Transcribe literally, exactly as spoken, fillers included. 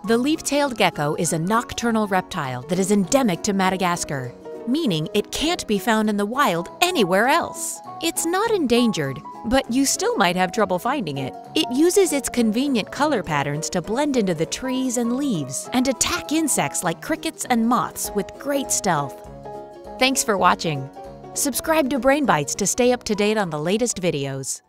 The leaf-tailed gecko is a nocturnal reptile that is endemic to Madagascar, meaning it can't be found in the wild anywhere else. It's not endangered, but you still might have trouble finding it. It uses its convenient color patterns to blend into the trees and leaves and attack insects like crickets and moths with great stealth. Thanks for watching. Subscribe to Brain Bites to stay up to date on the latest videos.